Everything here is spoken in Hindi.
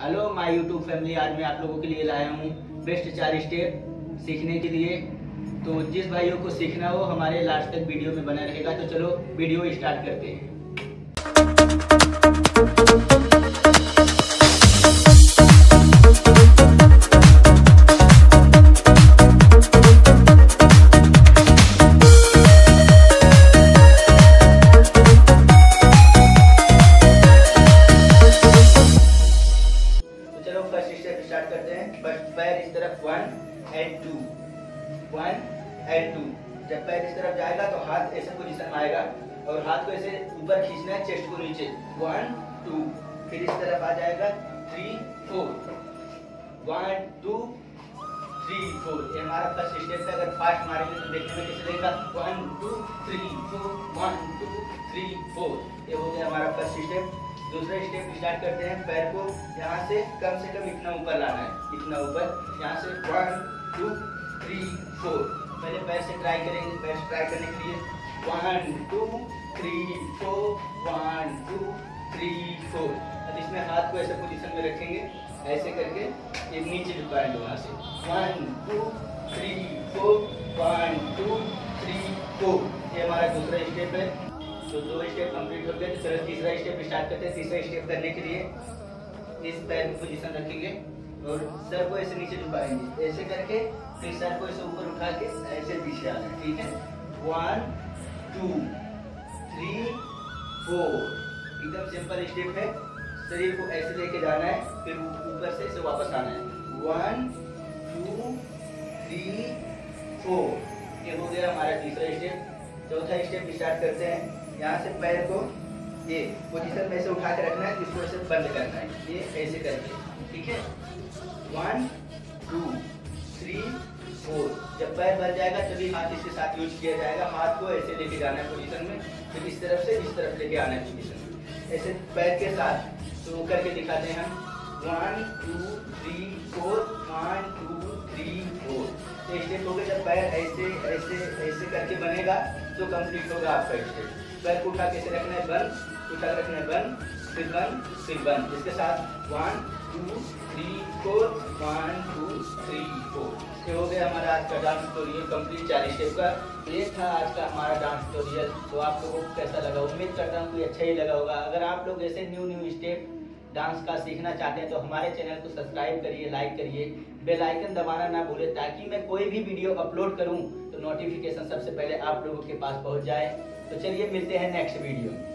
हेलो माय यूट्यूब फैमिली, आज मैं आप लोगों के लिए लाया हूँ बेस्ट 4 स्टेप सीखने के लिए। तो जिस भाइयों को सीखना हो हमारे लास्ट तक वीडियो में बना रहेगा। तो चलो वीडियो स्टार्ट करते हैं। फर्स्ट स्टेप स्टार्ट करते हैं। फर्स्ट पैर इस तरफ 1 and 2, 1 and 2। जब पैर इस तरफ जाएगा तो हाथ ऐसे पोजीशन में आएगा और हाथ को ऐसे ऊपर खींचना है, चेस्ट को नीचे 1 2। फिर इस तरफ आ जाएगा 3 4, 1 2 3 4। ये हमारा फर्स्ट स्टेप है। अगर फास्ट मारेंगे तो देखने में कैसे लगेगा, 1 2 3 4, 1 2 3 4। ये हो गया हमारा फर्स्ट स्टेप। दूसरा स्टेप स्टार्ट करते हैं। पैर को यहाँ से कम इतना ऊपर लाना है, इतना ऊपर, यहाँ से 1 2 3 4। पहले पैर से ट्राई करेंगे। पैर से ट्राई करने के लिए 1 2 3 4, 1 2 3 4। अब इसमें हाथ को ऐसे पोजीशन में रखेंगे, ऐसे करके ये नीचे झुकाएंगे वहाँ से 1 2 3 4, 1 2 3 4। ये हमारा दूसरा स्टेप है। तो 2 स्टेप कंप्लीट हो गए। तो चलो तीसरा स्टेप स्टार्ट करते हैं। तीसरा स्टेप करने के लिए इस पैर को पोजीशन रखेंगे और सर को ऐसे नीचे झुकाएंगे, ऐसे करके फिर सर को ऐसे ऊपर उठा के ऐसे पीछे आना है। ठीक है, 1 2 3 4। एकदम सिंपल स्टेप है। शरीर को ऐसे लेके जाना है, फिर ऊपर से ऐसे वापस आना है 1 2 3 4। ये हो गया हमारा तीसरा स्टेप। चौथा स्टेप स्टार्ट करते हैं। यहाँ से पैर को ये पोजीशन में ऐसे उठा के रखना है, इसको ऐसे बंद करना है, ये ऐसे करके। ठीक है, 1 2 3 4। जब पैर भर जाएगा तभी हाथ इसके साथ यूज किया जाएगा। हाथ को ऐसे लेके जाना है पोजीशन में, फिर इस तरफ से इस तरफ लेके आना है पोजीशन में, ऐसे पैर के साथ। तो करके दिखाते हैं हम 1 2 3 4, 1 2 3 4। तो स्टेप हो गए। जब पैर ऐसे ऐसे ऐसे करके बनेगा तो कंप्लीट होगा आपका स्टेप। पैर को उठा कैसे रखना है, बंद, उठा के रखना है बंद, फिर बंद, फिर बंद। इसके साथ 1 2 3 4, 1 2 3 4। ये हो गया हमारा आज का डांस ट्यूटोरियल कंप्लीट 4 स्टेप का। ये था आज का हमारा डांस ट्यूटोरियल। तो आप लोगों को कैसा लगा, उम्मीद करता हूँ कि अच्छा ही लगा होगा। अगर आप लोग ऐसे न्यू स्टेप डांस का सीखना चाहते हैं तो हमारे चैनल को सब्सक्राइब करिए, लाइक करिए, बेल आइकन दबाना ना भूलें, ताकि मैं कोई भी वीडियो अपलोड करूं तो नोटिफिकेशन सबसे पहले आप लोगों के पास पहुंच जाए। तो चलिए मिलते हैं नेक्स्ट वीडियो में।